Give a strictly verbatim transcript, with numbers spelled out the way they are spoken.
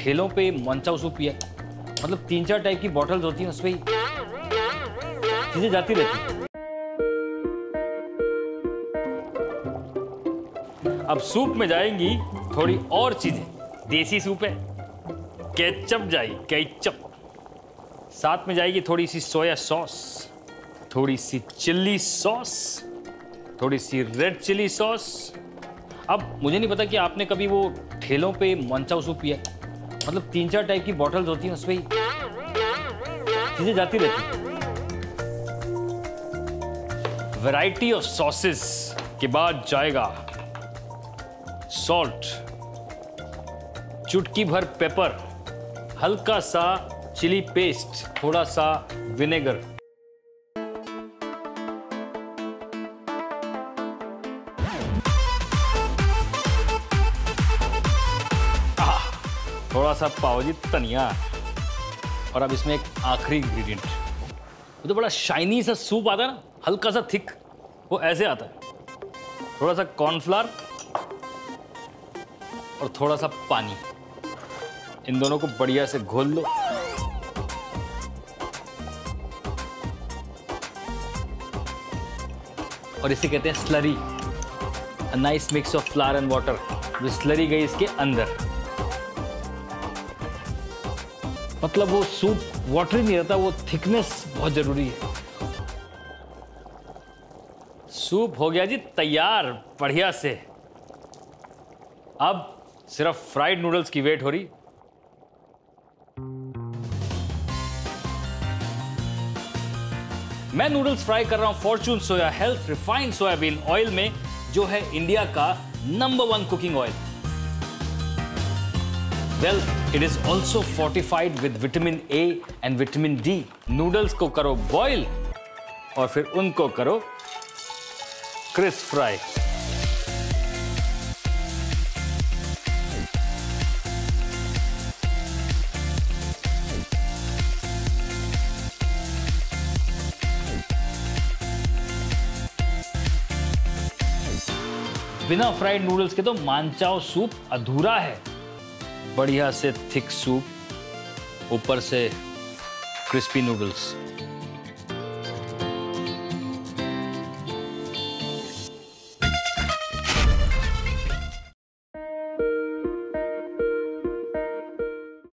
ठेलों पे manchow soup पिया, मतलब तीन चार टाइप की बॉटल्स होती हैं, उसपे ही चीजें जाती रहती। अब सूप में जाएंगी थोड़ी और चीजें। देसी सूप है, केचप जाएगी, केचप। साथ में जाएगी थोड़ी सी सोया सॉस, थोड़ी सी चिल्ली सॉस, थोड़ी सी रेड चिली सॉस। अब मुझे नहीं पता कि आपने कभी वो ठेलों पे मनचाओ सूप पिया, मतलब तीन चार टाइप की बॉटल्स होती हैं, उसपे ही चीजें जाती रहती। वैरायटी ऑफ सॉसेस के बाद जाएगा सॉल्ट, चुटकी भर पेपर, हल्का सा चिली पेस्ट, थोड़ा सा विनेगर। थोड़ा सा पावजी धनिया, और अब इसमें एक आखिरी इंग्रेडिएंट। वो तो बड़ा शाइनी सा सूप आता है ना, हल्का सा थिक, वो ऐसे आता है। थोड़ा सा कॉर्नफ्लावर और थोड़ा सा पानी, इन दोनों को बढ़िया से घोल लो। और इसे कहते हैं slurry, a nice mix of flour and water. जो स्लरी गई इसके अंदर, मतलब वो सूप वाटरी नहीं रहता, वो थिकनेस बहुत जरूरी है। सूप हो गया जी तैयार बढ़िया से। अब सिर्फ फ्राइड नूडल्स की वेट हो रही। मैं नूडल्स फ्राई कर रहा हूं Fortune soya health refined soybean oil में, जो है इंडिया का number one cooking oil. Well, it is also fortified with vitamin A and vitamin D. Noodles को करो बॉयल और फिर उनको करो क्रिस्प फ्राई। बिना फ्राइड नूडल्स के तो मनचाओ सूप अधूरा है। बढ़िया से थिक सूप, ऊपर से क्रिस्पी नूडल्स।